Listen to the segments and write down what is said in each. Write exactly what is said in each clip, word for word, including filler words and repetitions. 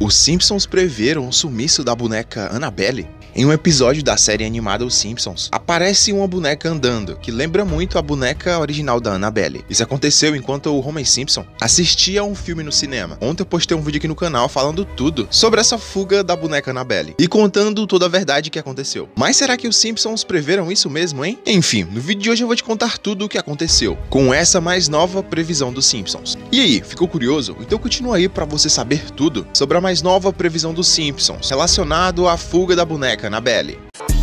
Os Simpsons preveram o sumiço da boneca Annabelle. Em um episódio da série animada Os Simpsons, aparece uma boneca andando, que lembra muito a boneca original da Annabelle. Isso aconteceu enquanto o Homer Simpson assistia a um filme no cinema. Ontem eu postei um vídeo aqui no canal falando tudo sobre essa fuga da boneca Annabelle e contando toda a verdade que aconteceu. Mas será que os Simpsons preveram isso mesmo, hein? Enfim, no vídeo de hoje eu vou te contar tudo o que aconteceu com essa mais nova previsão dos Simpsons. E aí, ficou curioso? Então continua aí pra você saber tudo sobre a mais nova previsão dos Simpsons relacionado à fuga da boneca Annabelle.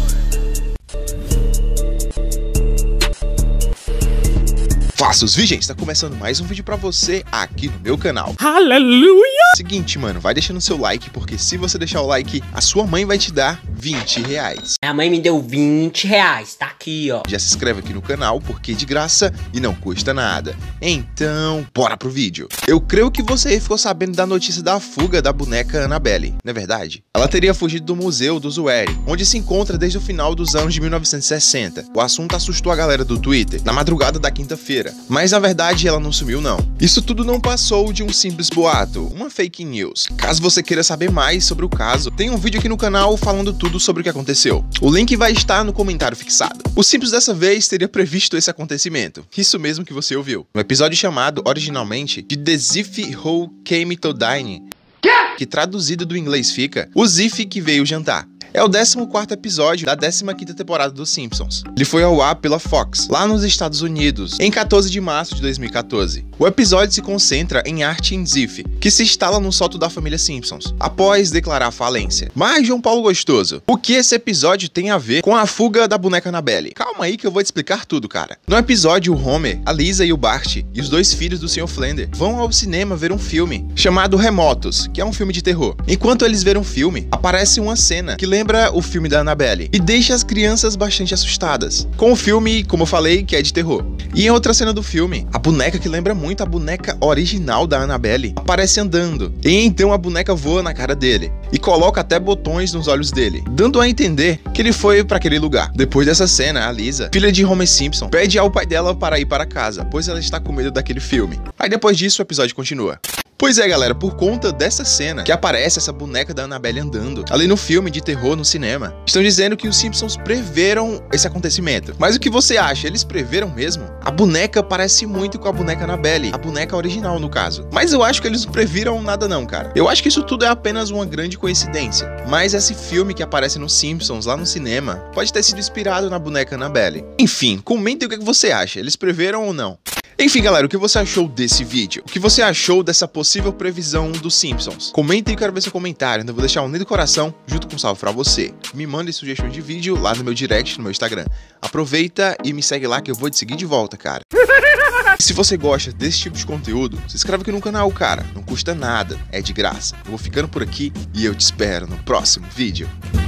Fala, seus virgens, tá começando mais um vídeo pra você aqui no meu canal. Aleluia! Seguinte, mano, vai deixando seu like, porque se você deixar o like, a sua mãe vai te dar vinte reais. A mãe me deu vinte reais, tá aqui, ó. Já se inscreve aqui no canal, porque é de graça e não custa nada. Então, bora pro vídeo. Eu creio que você ficou sabendo da notícia da fuga da boneca Annabelle, não é verdade? Ela teria fugido do museu do Zoery, onde se encontra desde o final dos anos de mil novecentos e sessenta. O assunto assustou a galera do Twitter na madrugada da quinta-feira. Mas na verdade ela não sumiu não. Isso tudo não passou de um simples boato, uma fake news. Caso você queira saber mais sobre o caso, tem um vídeo aqui no canal falando tudo sobre o que aconteceu. O link vai estar no comentário fixado. O Simpsons dessa vez teria previsto esse acontecimento. Isso mesmo que você ouviu. Um episódio chamado, originalmente, de The Ziff Who Came to Dine, que traduzido do inglês fica O Ziff que veio jantar. É o décimo quarto episódio da décima quinta temporada dos Simpsons. Ele foi ao ar pela Fox, lá nos Estados Unidos, em quatorze de março de dois mil e quatorze. O episódio se concentra em Art e Ziff, que se instala no sótão da família Simpsons, após declarar falência. Mas, João Paulo Gostoso, o que esse episódio tem a ver com a fuga da boneca Annabelle? Calma aí que eu vou te explicar tudo, cara. No episódio, o Homer, a Lisa e o Bart, e os dois filhos do senhor Flanders, vão ao cinema ver um filme chamado Remotos, que é um filme de terror. Enquanto eles veem o filme, aparece uma cena que lembra Lembra o filme da Annabelle e deixa as crianças bastante assustadas com o filme, como eu falei, que é de terror. E em outra cena do filme, a boneca que lembra muito a boneca original da Annabelle aparece andando, e então a boneca voa na cara dele e coloca até botões nos olhos dele, dando a entender que ele foi para aquele lugar. Depois dessa cena, a Lisa, filha de Homer Simpson, pede ao pai dela para ir para casa, pois ela está com medo daquele filme. Aí depois disso o episódio continua. Pois é, galera, por conta dessa cena que aparece essa boneca da Annabelle andando ali no filme de terror no cinema, estão dizendo que os Simpsons preveram esse acontecimento. Mas o que você acha? Eles preveram mesmo? A boneca parece muito com a boneca Annabelle, a boneca original no caso. Mas eu acho que eles não previram nada não, cara. Eu acho que isso tudo é apenas uma grande coincidência. Mas esse filme que aparece nos Simpsons lá no cinema pode ter sido inspirado na boneca Annabelle. Enfim, comentem o que você acha. Eles preveram ou não? Enfim, galera, o que você achou desse vídeo? O que você achou dessa possível previsão dos Simpsons? Comentem e quero ver seu comentário. Eu vou deixar um link do coração junto com um salve pra você. Me mande sugestões de vídeo lá no meu direct, no meu Instagram. Aproveita e me segue lá que eu vou te seguir de volta, cara. Se você gosta desse tipo de conteúdo, se inscreve aqui no canal, cara. Não custa nada, é de graça. Eu vou ficando por aqui e eu te espero no próximo vídeo.